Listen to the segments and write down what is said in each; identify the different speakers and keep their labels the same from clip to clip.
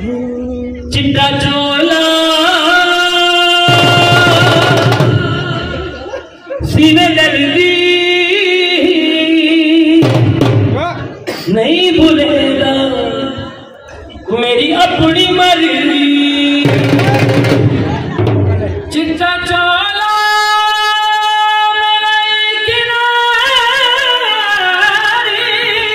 Speaker 1: चिट्टा चोला सीने दर्दी नहीं भूलेगा मेरी अपनी मर्जी। चिट्टा चोला मेरा किनारी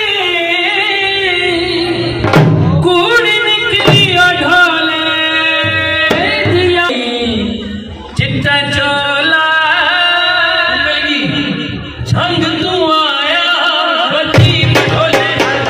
Speaker 1: कूड़ी निकली ढोले दिया। चिट्टा चोला मेरी छंग तू आया बची ढोले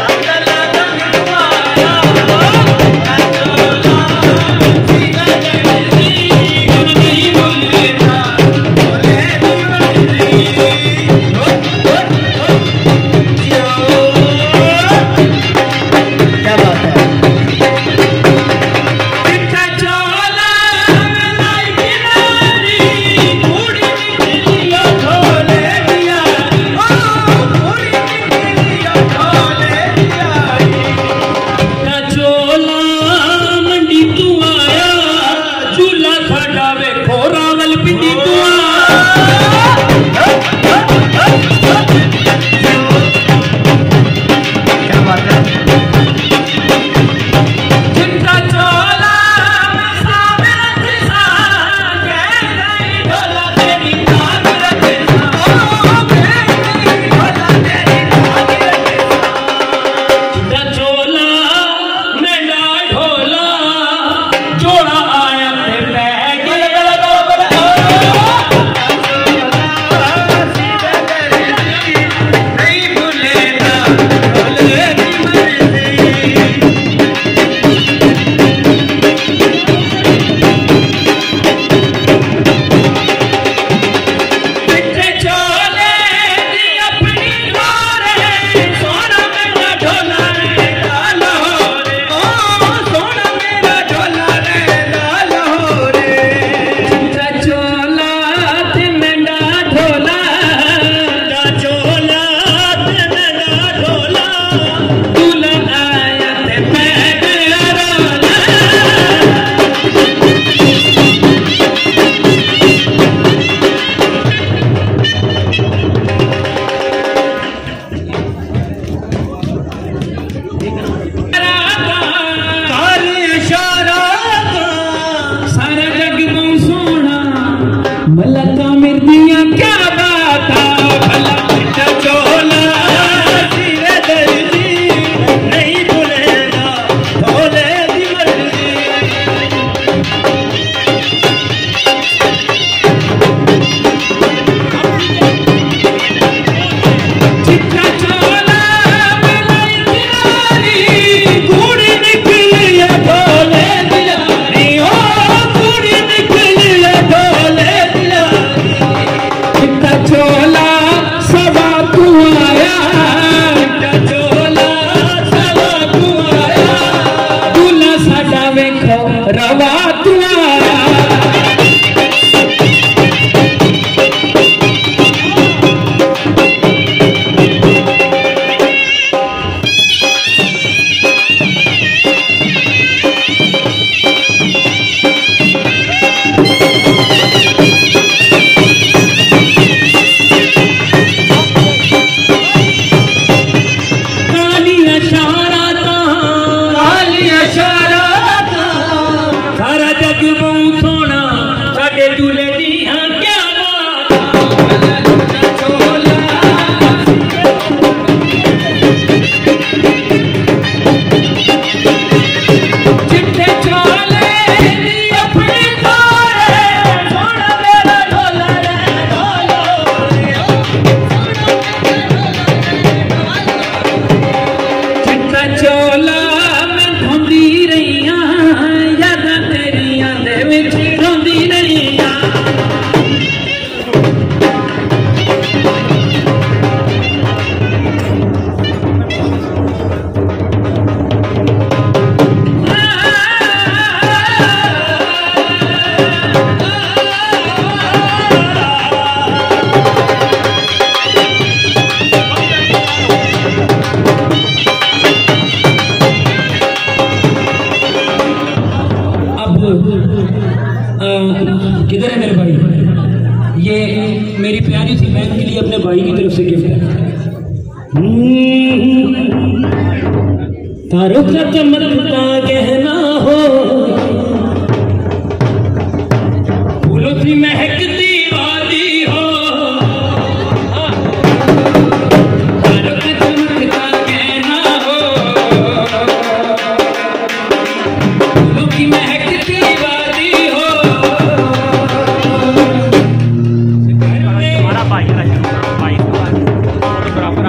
Speaker 1: मलका मिर्दियां क्या बात भला। चिट्टा चोला सीने दर्दी नहीं भूलेगा ढोले दी मर्जी। चिट्टा चोला मेरा किनारी कूड़ी निकली ढोले दियारी। ओ कूड़ी निकली ढोले चोला सवा तू आया। चिट्टा चोला सवा तू आया दूल्हा साडा वेखो रवा तू आया। सारा जग बहुत सोना साडे दूल्हे दी हाँ क्या बात। चिट्टे चोले दी अपनी तोरे सोना मेरा ढोला रे ढोलो। चिट्टा चोला मैं घूमदी रही यादां तेरियां दे विच रोंदी रही।
Speaker 2: इधर है मेरे भाई, ये मेरी प्यारी सी बहन के लिए अपने भाई की तरफ से गिफ्ट है। तारों का चमकता गहना हो, फूलों की महकती वादी हो, तारों का चमकता गहना हो, फूलों की महकती वादी हो।
Speaker 3: हमारा भाई बराबर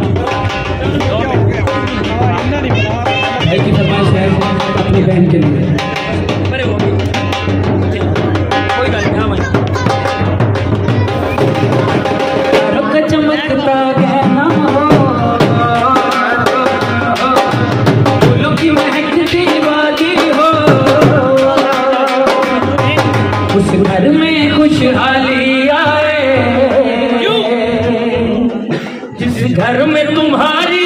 Speaker 2: भाई की फरमाइश है अपनी बहन के लिए।
Speaker 3: अरे वो कोई गल नहीं।
Speaker 2: रुक चमकता गहना हो, फूलों की महकती वादी हो, उस घर में खुशहाली आए जिस घर में तुम्हारी